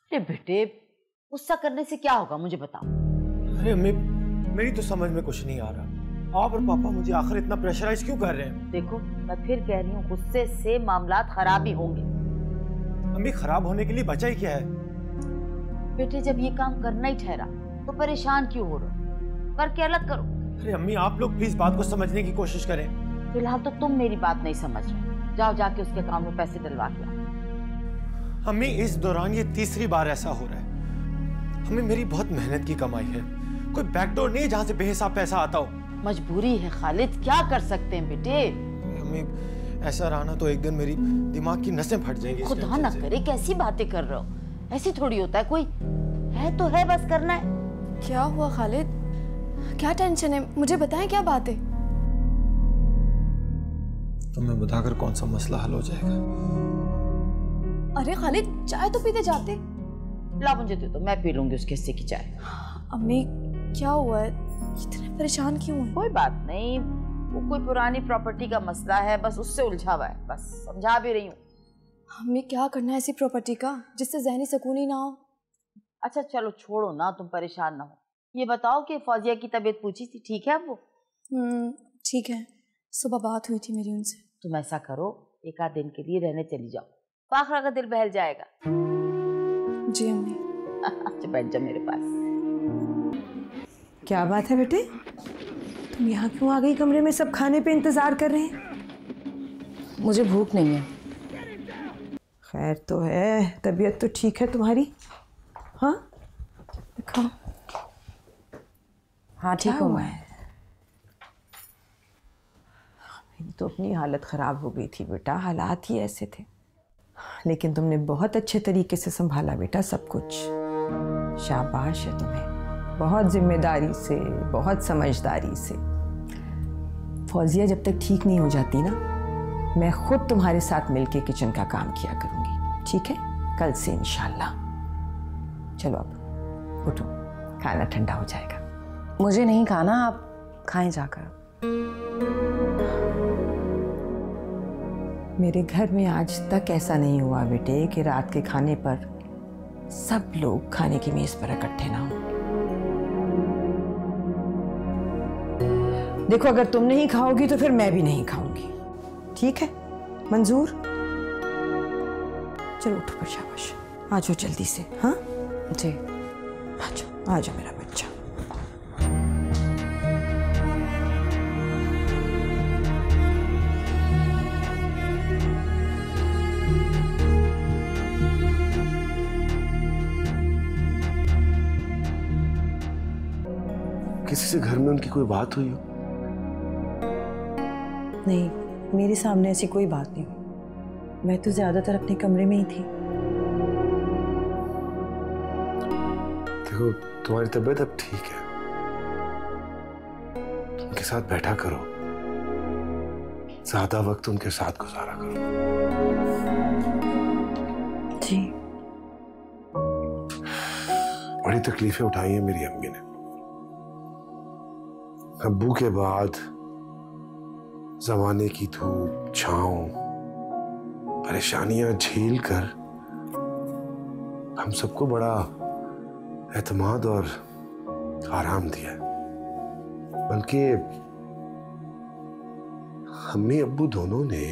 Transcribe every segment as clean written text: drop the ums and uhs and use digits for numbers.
अरे बेटे, गुस्सा करने से क्या होगा मुझे बताओ। अरे अम्मी, मेरी तो समझ में कुछ नहीं आ रहा। आप और पापा मुझे आखिर इतना प्रेशराइज क्यों कर रहे हैं? देखो, मैं फिर कह रही हूँ, गुस्से से मामलात खराब ही होंगे। अम्मी, खराब होने के लिए बचा ही क्या है? बेटे, जब ये काम करना ही ठहरा तो परेशान क्यों हो रहे हो? करके अलग करो। अरे अम्मी, आप लोग प्लीज बात को समझने की कोशिश करें। फिलहाल तो तुम मेरी बात नहीं समझ रहे। जाओ जाके उसके अकाउंट में पैसे डलवा के आओ। अम्मी, इस दौरान ये तीसरी बार ऐसा हो रहा है। हमें मेरी बहुत मेहनत की कमाई है, कोई बैकडोर नहीं जहाँ से बेहिसाब पैसा आता हो। मजबूरी है खालिद, क्या कर सकते हैं बेटे। अम्मी, ऐसा रहा ना तो एक दिन मेरी दिमाग की नसें फट जाएंगी। खुदा ना करे, कैसी बातें कर रहे हो? ऐसी थोड़ी होता है, कोई है तो है, बस करना है। क्या हुआ खालिद? क्या टेंशन है? मुझे बताएं क्या बात है। तुम्हें बताकर कौन सा मसला हल हो जाएगा? अरे खालिद, चाय तो पीते जाते। ला मुझे दे दो, मैं पी लूंगी उसके हिस्से की चाय। अम्मी, क्या हुआ है? इतने परेशान क्यों हैं? कोई बात नहीं, वो कोई पुरानी प्रॉपर्टी का मसला है, बस उससे उलझा हुआ है, बस समझा भी रही हूँ। हमें क्या करना है ऐसी प्रॉपर्टी का जिससे ज़हनी सुकून ही ना हो? अच्छा चलो छोड़ो ना, तुम परेशान ना हो। ये बताओ कि फौजिया की तबीयत पूछी थी, ठीक है अब वो? ठीक है, सुबह बात हुई थी मेरी उनसे। तुम ऐसा करो, एक आध दिन के लिए रहने चली जाओ, फाखरा का दिल बहल जाएगा। जी अम्मी। अच्छा बैठ जा मेरे पास। क्या बात है बेटे, तुम यहाँ क्यों आ गई कमरे में? सब खाने पे इंतजार कर रहे हैं। मुझे भूख नहीं है। खैर तो है, तबीयत तो ठीक है तुम्हारी? हाँ देखो। हाँ ठीक हूँ मैं। मेरी तो अपनी हालत ख़राब हो गई थी बेटा, हालात ही ऐसे थे। लेकिन तुमने बहुत अच्छे तरीके से संभाला बेटा सब कुछ, शाबाश है तुम्हें। बहुत जिम्मेदारी से, बहुत समझदारी से। फौजिया जब तक ठीक नहीं हो जाती ना, मैं खुद तुम्हारे साथ मिलके किचन का काम किया करूँगी, ठीक है? कल से इंशाल्लाह। चलो अब उठो, खाना ठंडा हो जाएगा। मुझे नहीं खाना, आप खाएं जाकर। मेरे घर में आज तक ऐसा नहीं हुआ बेटे कि रात के खाने पर सब लोग खाने की मेज पर इकट्ठे ना हो। देखो, अगर तुम नहीं खाओगी तो फिर मैं भी नहीं खाऊंगी, ठीक है? मंजूर? चलो उठो पर, शाबाश। आ जाओ जल्दी से। हाँ जी, आ जाओ मेरा बच्चा। किसी से घर में उनकी कोई बात हुई हो? नहीं, मेरे सामने ऐसी कोई बात नहीं हुई। मैं तो ज्यादातर अपने कमरे में ही थी। देखो, तुम्हारी तबीयत अब ठीक है, उनके साथ बैठा करो, ज्यादा वक्त उनके साथ गुजारा करो। जी। बड़ी तकलीफें उठाई हैं मेरी अम्मी ने। अब्बू के बाद जमाने की धूप छांव परेशानियां झेल कर हम सबको बड़ा एतमाद और आराम दिया। बल्कि अम्मी अब्बू दोनों ने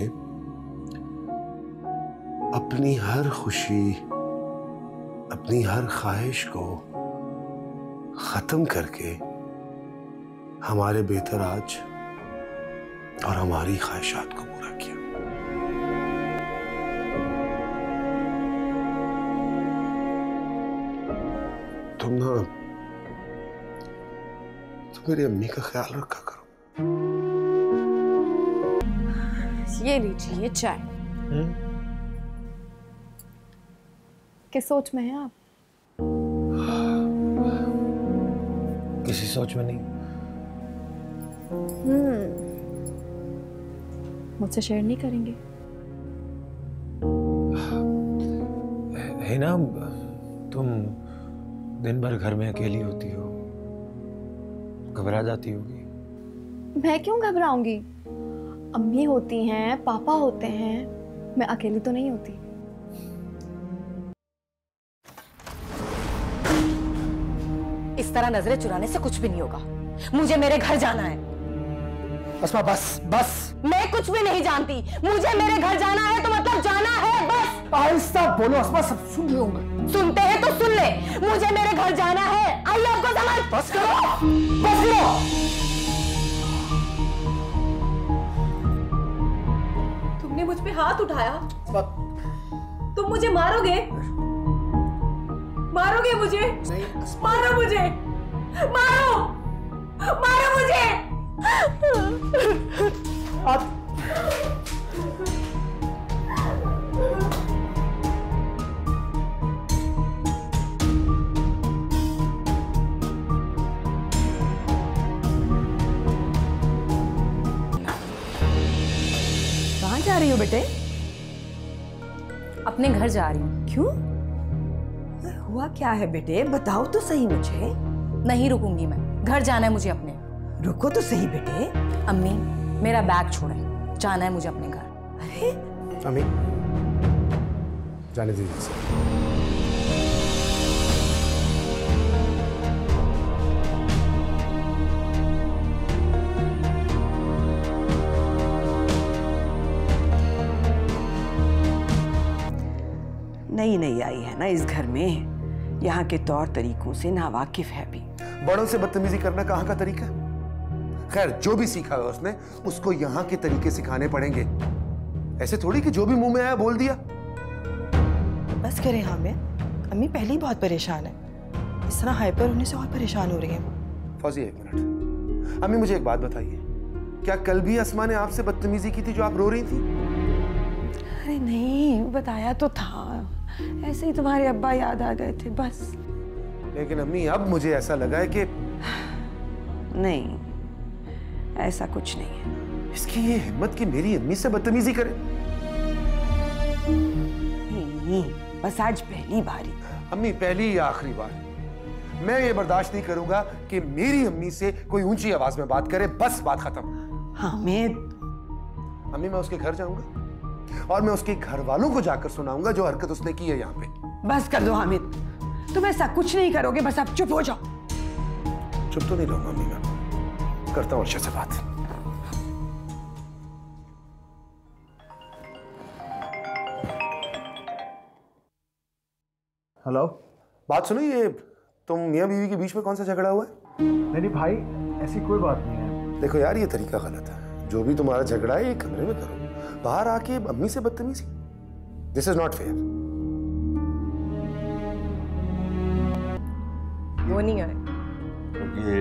अपनी हर खुशी, अपनी हर ख्वाहिश को खत्म करके हमारे बेहतर आज और हमारी ख्वाहिशात को पूरा किया। तुम मेरी अम्मी का ख्याल रखा करो। ये लीजिए चाय। किस सोच में हैं आप? किसी सोच में नहीं। मुझसे शेयर नहीं करेंगे? है ना, तुम दिन भर घर में अकेली होती हो, घबरा जाती होगी। मैं क्यों घबराऊंगी? अम्मी होती हैं, पापा होते हैं, मैं अकेली तो नहीं होती। इस तरह नजरें चुराने से कुछ भी नहीं होगा। मुझे मेरे घर जाना है। अस्मा बस बस। मैं कुछ भी नहीं जानती, मुझे मेरे घर जाना है तो मतलब जाना है बस। आहिस्ता बोलो अस्मा, सब सुन रहे होंगे। सुनते हैं तो सुन ले, मुझे मेरे घर जाना है। आइए आपको समझ। बस करो, बस करो। तुमने मुझ पे हाथ उठाया, तुम मुझे मारोगे? मारोगे मुझे? मारो मुझे, मारो, मारो मुझे। कहाँ जा रही हो बेटे? अपने घर जा रही हूँ। क्यों? हुआ क्या है बेटे, बताओ तो सही मुझे। नहीं रुकूंगी मैं, घर जाना है मुझे अपने। रुको तो सही बेटे। अम्मी मेरा बैग छोड़े, जाना है मुझे अपने घर। अरे अम्मी जाने दीजिए। नई नई आई है ना इस घर में, यहाँ के तौर तरीकों से नावाकिफ है भी। बड़ों से बदतमीजी करना कहाँ का तरीका है? खैर जो भी सीखा है उसने, उसको यहाँ के तरीके सिखाने पड़ेंगे। ऐसे थोड़ी कि जो भी मुंह में आया बोल दिया। बस करें हामिद, अम्मी पहले ही बहुत परेशान है, इस तरह हाइपर होने से और परेशान हो रही है। फौजी एक मिनट, अम्मी मुझे एक बात बताइए, क्या कल भी अस्मा ने आपसे बदतमीजी की थी जो आप रो रही थी? अरे नहीं, बताया तो था, ऐसे ही तुम्हारे अब्बा याद आ गए थे बस। लेकिन अम्मी अब मुझे ऐसा लगा है कि नहीं, ऐसा कुछ नहीं है। इसकी ये हिम्मत कि मेरी अम्मी से बदतमीजी करे। नहीं, बस आज पहली बारी। अम्मी पहली या आखिरी बार, मैं ये बर्दाश्त नहीं करूंगा कि मेरी अम्मी से कोई ऊंची आवाज में बात करे। बस बात खत्म। हामिद, अम्मी मैं उसके घर जाऊंगा और मैं उसके घर वालों को जाकर सुनाऊंगा जो हरकत उसने की है यहाँ पे। बस कर दो हामिद, तुम ऐसा कुछ नहीं करोगे, बस आप चुप हो जाओ। चुप तो नहीं रहूंगा अम्मी, मैं करता हूँ अर्शद से बात। हेलो, बात सुनो, ये तुम मियां बीवी के बीच में कौन सा झगड़ा हुआ है? नहीं भाई, ऐसी कोई बात नहीं है। देखो यार, ये तरीका गलत है। जो भी तुम्हारा झगड़ा है ये कमरे में करो, बाहर आके अम्मी से बदतमीजी, दिस इज नॉट फेयर। वो नहीं आए। ये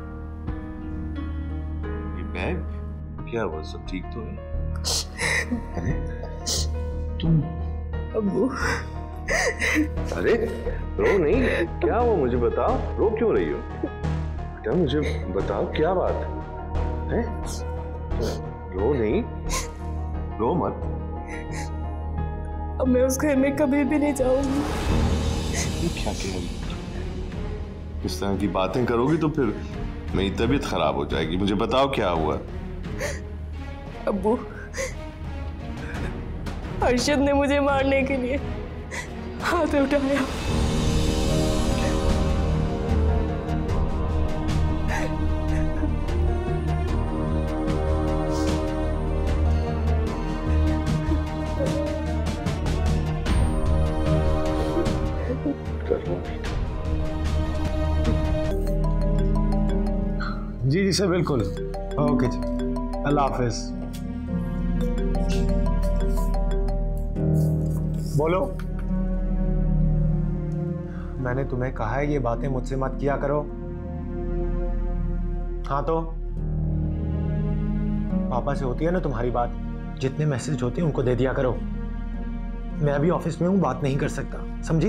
बैग क्या हुआ, सब ठीक तो है? अरे तुम अब्बू, अरे रो नहीं, क्या हुआ मुझे बताओ, रो क्यों रही हो बेटा, मुझे बताओ क्या बात है? रो नहीं, रो मत। अब मैं उस घर में कभी भी नहीं जाऊंगी। ये क्या कह रही हो? इस तरह की बातें करोगी तो फिर मेरी तबीयत खराब हो जाएगी। मुझे बताओ क्या हुआ? अब्बू, अरशद ने मुझे मारने के लिए हाथ उठाया। जी जी सर, बिल्कुल। ओके जी, अल्लाह हाफिज। बोलो। मैंने तुम्हें कहा है ये बातें मुझसे मत किया करो। हाँ तो पापा से होती है ना तुम्हारी बात, जितने मैसेज होते हैं उनको दे दिया करो। मैं अभी ऑफिस में हूं, बात नहीं कर सकता, समझी?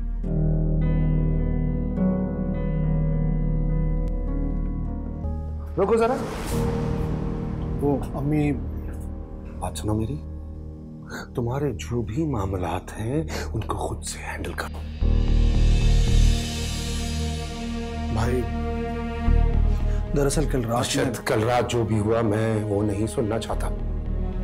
रुको जरा, वो अम्मी बात सुनो मेरी, तुम्हारे जो भी मामलात हैं उनको खुद से हैंडल करो। भाई दरअसल कल रात जो भी हुआ मैं वो नहीं सुनना चाहता।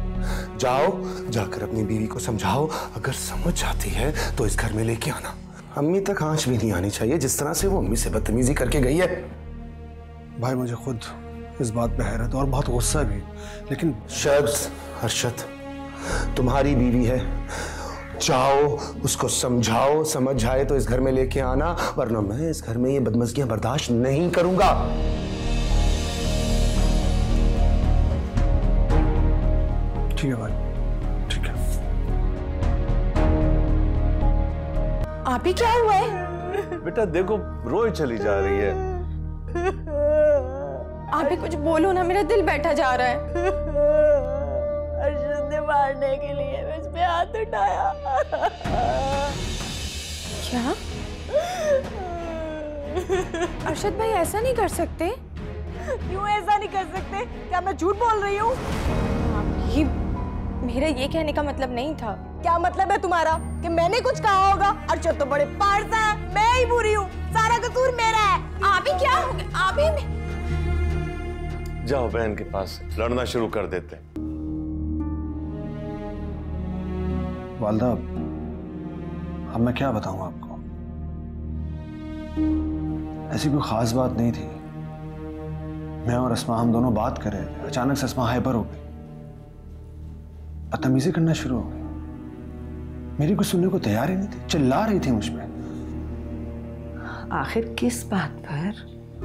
जाओ, जाकर अपनी बीवी को समझाओ, अगर समझ जाती है तो इस घर में लेके आना। अम्मी तक आंच भी नहीं आनी चाहिए जिस तरह से वो अम्मी से बदतमीजी करके गई है। भाई मुझे खुद इस बात पे हैरत और बहुत गुस्सा भी, लेकिन अरशद तुम्हारी बीवी है, जाओ उसको समझाओ, समझ आए तो इस घर में लेके आना, वरना मैं इस घर में ये बदमज़गियां बर्दाश्त नहीं करूंगा। ठीक है भाई, ठीक है। आप ही क्या हुआ है? बेटा देखो रोई चली जा रही है। आप ही कुछ बोलो ना, मेरा दिल बैठा जा रहा है। अर्शद ने मारने के लिए मुझ पे हाथ उठाया। क्या? अरशद भाई ऐसा नहीं कर सकते। क्यों ऐसा नहीं कर सकते? क्या मैं झूठ बोल रही हूँ? ये मेरा ये कहने का मतलब नहीं था। क्या मतलब है तुम्हारा कि मैंने कुछ कहा होगा? अर्शद तो बड़े पारसा है, मैं ही बुरी हूँ, सारा कसूर मेरा है। आप ही क्या हो गए? आप ही जाओ बहन के पास, लड़ना शुरू कर देते। वालदा, अब मैं क्या बताऊं आपको, ऐसी कोई खास बात नहीं थी। मैं और अस्मा हम दोनों बात कर रहे थे, अचानक से अस्मा हाइपर हो गई, बदतमीजी करना शुरू हो गई। मेरी कुछ सुनने को तैयार ही नहीं थी, चिल्ला रही थी मुझ पे। आखिर किस बात पर?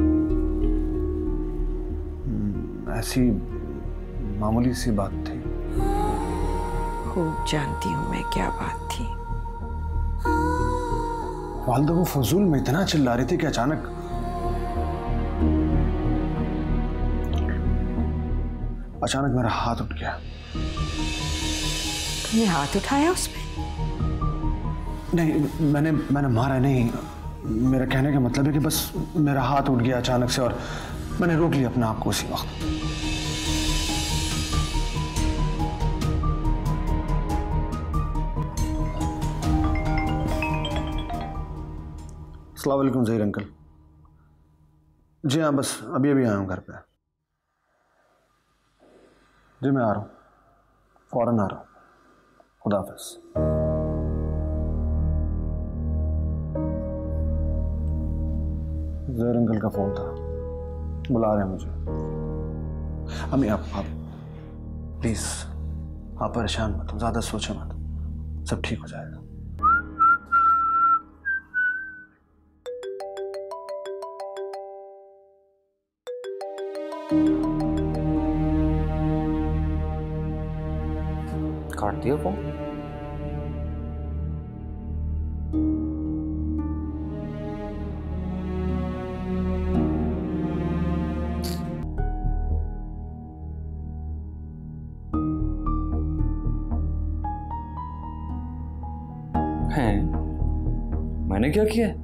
ऐसी मामूली सी बात थी। खूब जानती हूं मैं क्या बात थी। वालिदा वो फजूल में इतना चिल्ला रही थी कि अचानक मेरा हाथ उठ गया। तुमने हाथ उठाया उस पे? नहीं, मैंने मारा नहीं। मेरा कहने का मतलब है कि बस मेरा हाथ उठ गया अचानक से और मैंने रोक लिया अपने आप को उसी वक्त। अस्सलाम वालेकुम ज़हीर अंकल। जी हाँ, बस अभी आया हूँ घर पे। जी मैं आ रहा हूँ, फौरन आ रहा हूँ। खुदा हाफ़िज़। ज़हीर अंकल का फ़ोन था, बुला रहे हैं मुझे। अम्मी आप प्लीज़ आप परेशान मत हो, ज़्यादा सोचो मत, सब ठीक हो जाएगा। काट दिया फोन। हैं, मैंने क्या किया?